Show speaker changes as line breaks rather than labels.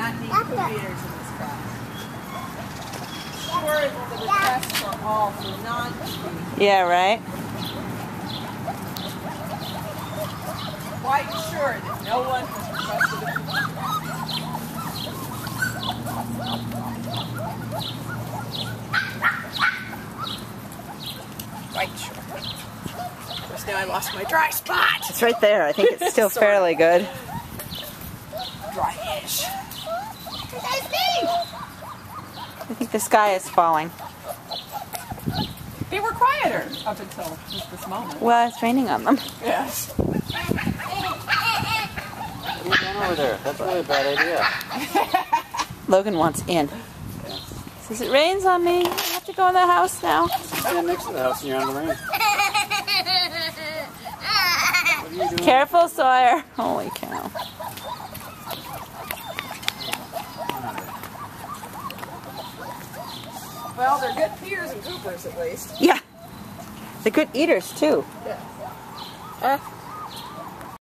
not need poop eaters in this class. Sure, the tests are all for non-poop.
Yeah, right?
Quite sure that no one has requested a poop eater. Quite sure. Of course, now I lost my dry spot.
It's right there. I think it's still fairly good.
Dryish.
I think the sky is falling.
They were quieter up until just this moment.
Well, it's raining on them.
Yes.
What are you doing over there? That's really a bad idea.
Logan wants in. Says it rains on me. I have to go in the house now.
Stand next to the house and you're on the rain. What are you doing?
Careful, Sawyer. Holy cow.
Well, they're good peers and poopers at least.
Yeah. They're good eaters, too.
Yeah.